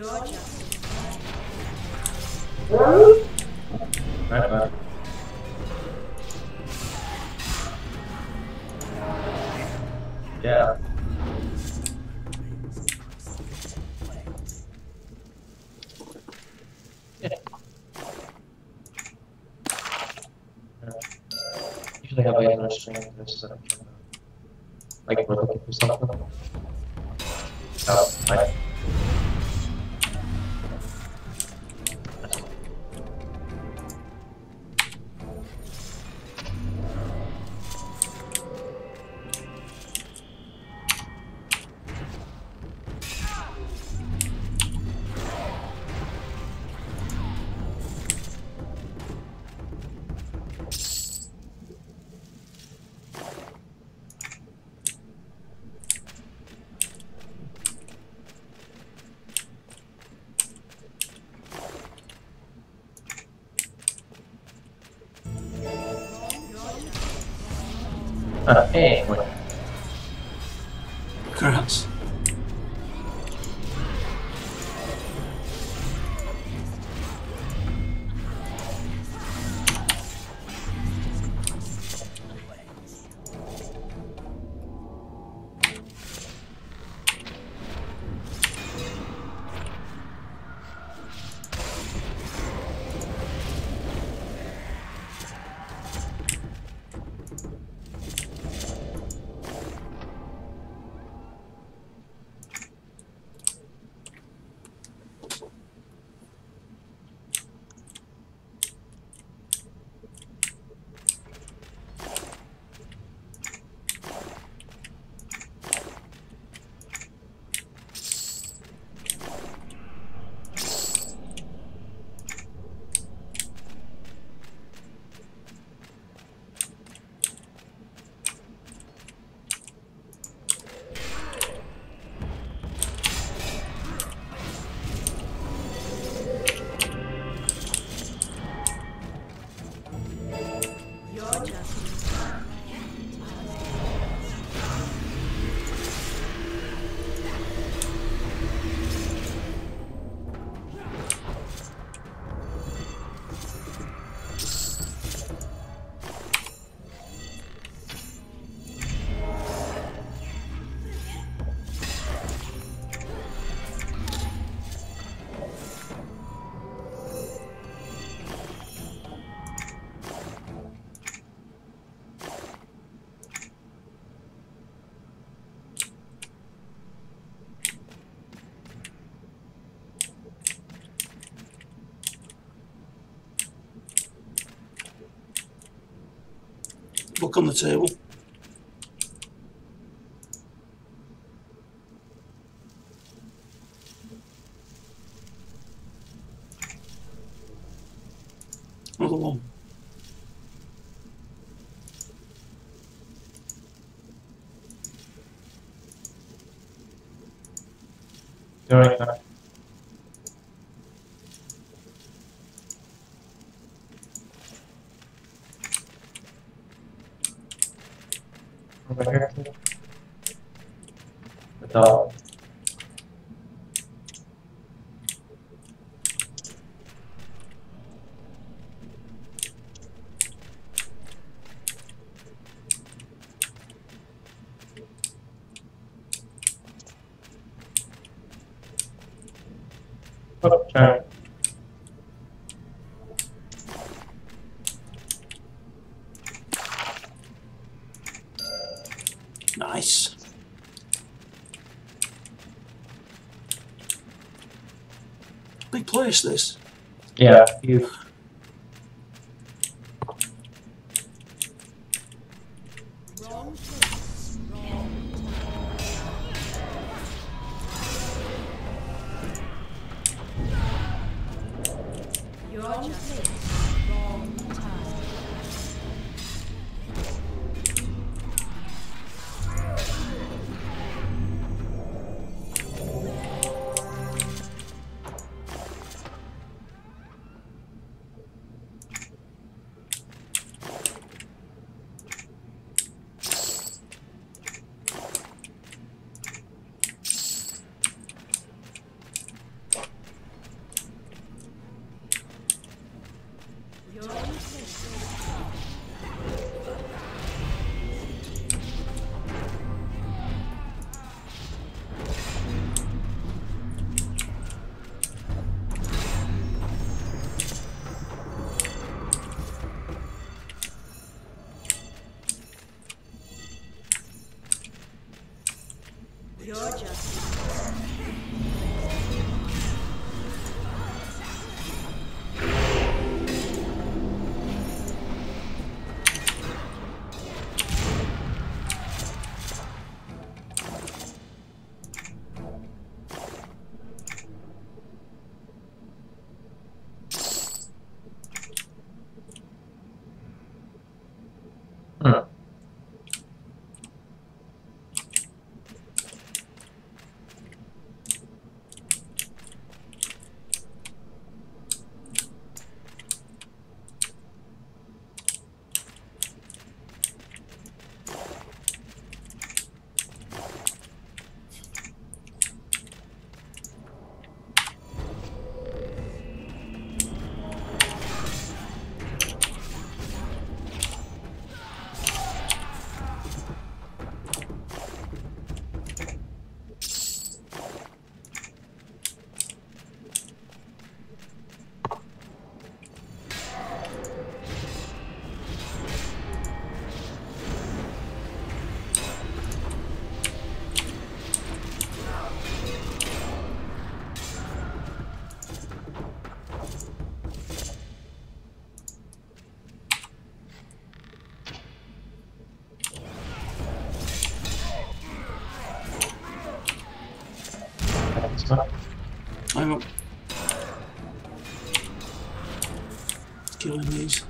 Right, bud. Yeah. Usually have like another string of this that I'm trying to, like we're looking for something. Oh, right. Hey, wait. Congrats. Book on the table. Another one. Doing that. Over here. The dog. Oh, sorry. Nice. Big place, this. Yeah, you. Pure justice. Hmm. That's fine. Hang on. Killing these.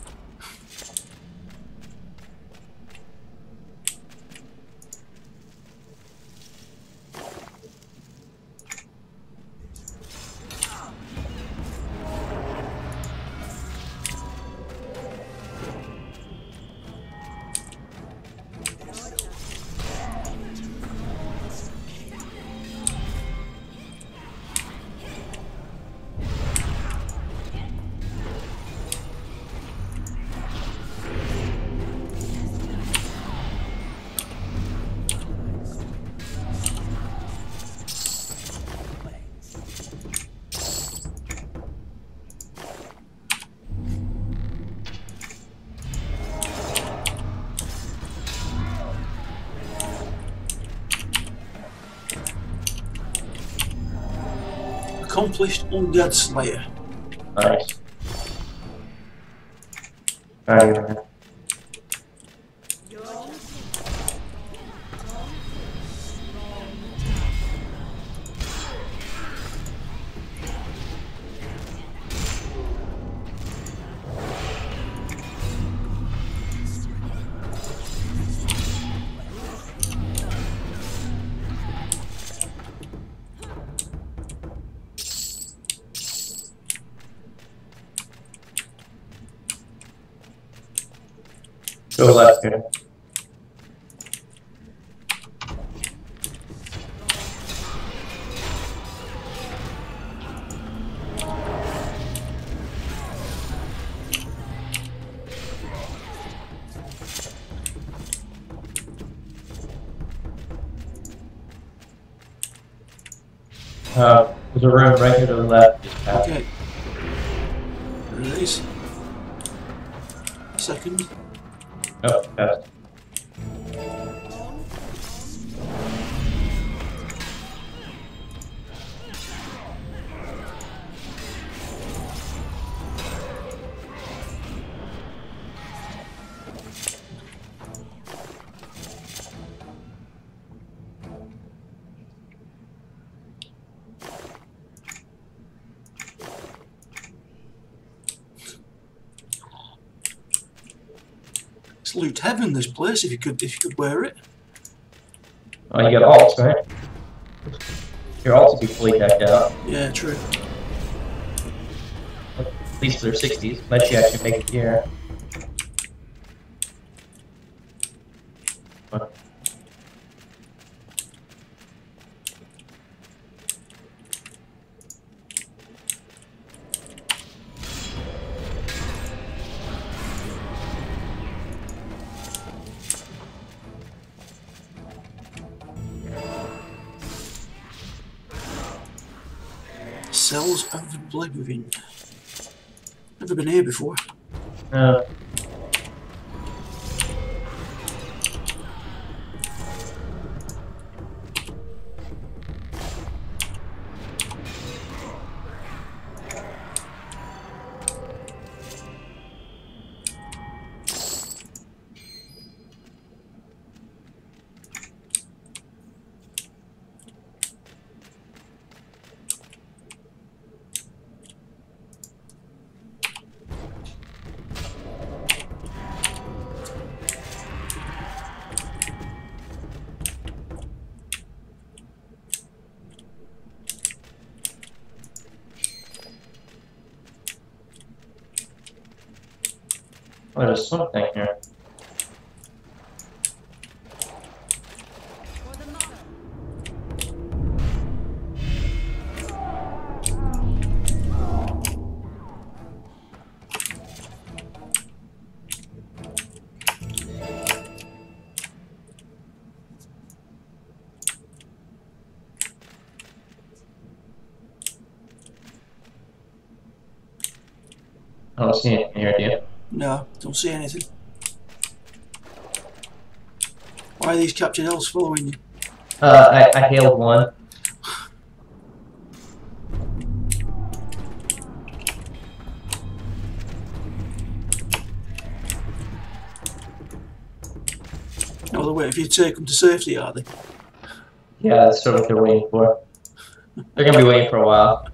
Accomplished Undead Slayer. Nice. Alright, go left here. There's a room right here to the left. Just past. Okay. There it is. Second. Oh, past. It's loot heaven, this place, if you could wear it. Oh, you got alts, right? Your alts will be fully decked out. Yeah, true. At least they're 60s. Let you actually make it here. What? Cells of Oblivion. Never been here before. Oh, there's something here. I don't see anything here, do you? No, don't see anything. Why are these captured elves following you? I hailed one. No, they're waiting for you to take them to safety, are they? Yeah, that's sort of what they're waiting for. They're gonna be waiting for a while.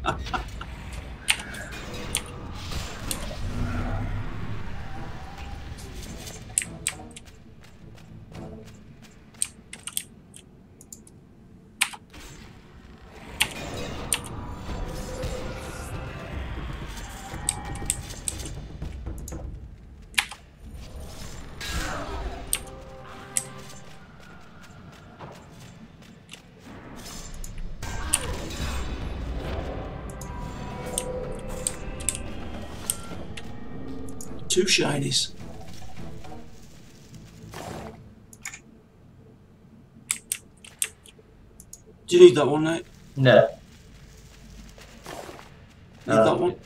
Two shinies. Do you need that one, Nate? No. Need that one?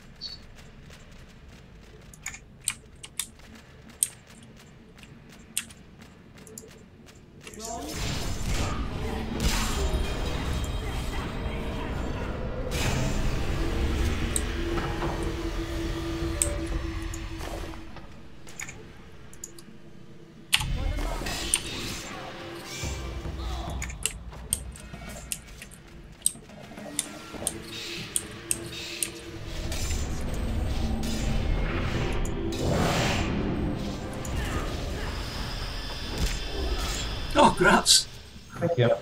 Oh, congrats. Thank you.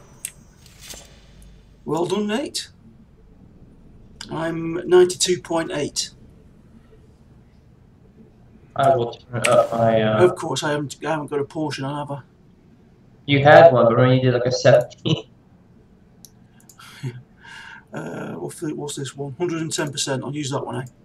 Well done, Nate. I'm 92.8. I will turn up my. Of course, I haven't got a portion on, have I? You had one, but when you did like a 17. What's this one? 110%. I'll use that one, eh?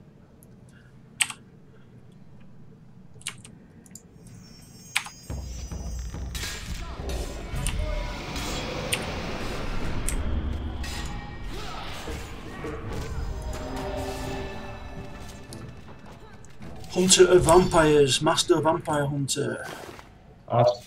Hunter of Vampires, Master Vampire Hunter. Awesome.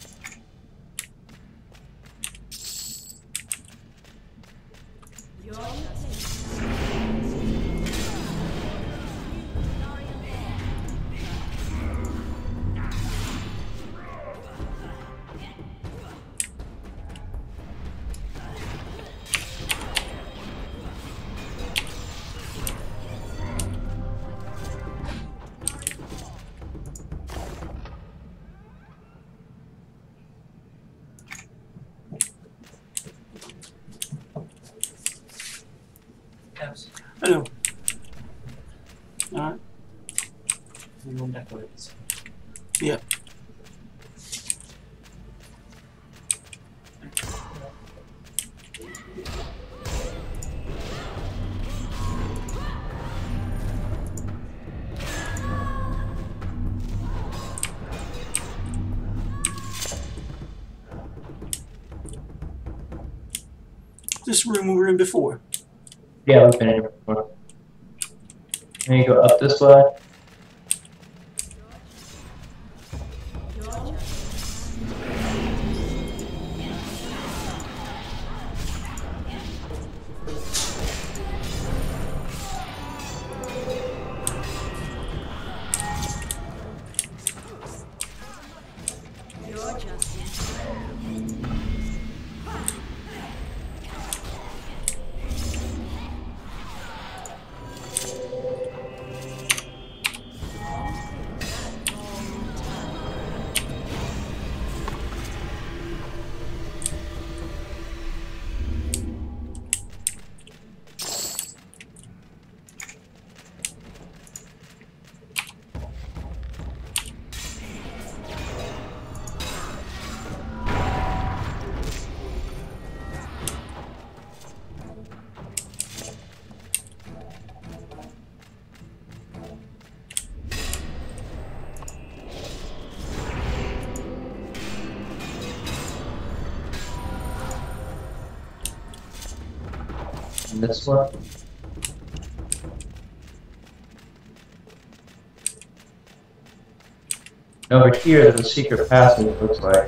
I know. Alright. Yeah. This room we were in before. Yeah, we've been in here before. Then you go up this way. Mistmoore. Over here, there's a secret passage, it looks like.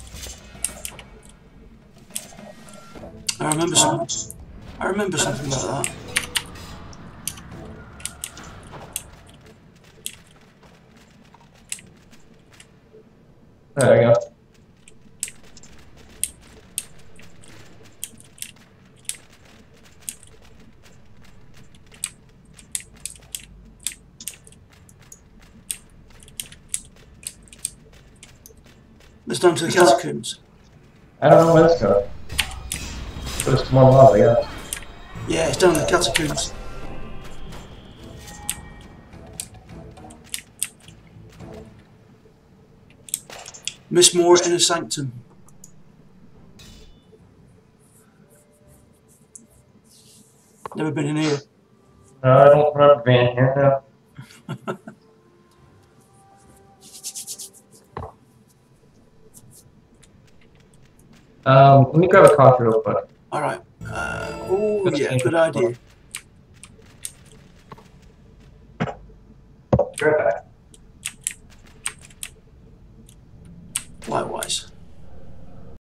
I remember something. I remember something about that. There we go. Let's down to the catacombs. I don't know where it's going. But it's more lava, yeah. Yeah, it's down in the catacombs. Mistmoore Inner Sanctum. Never been in here. No, I don't remember being here now. Let me grab a coffee real quick. Alright. Oh yeah, good idea. Be right back. Likewise.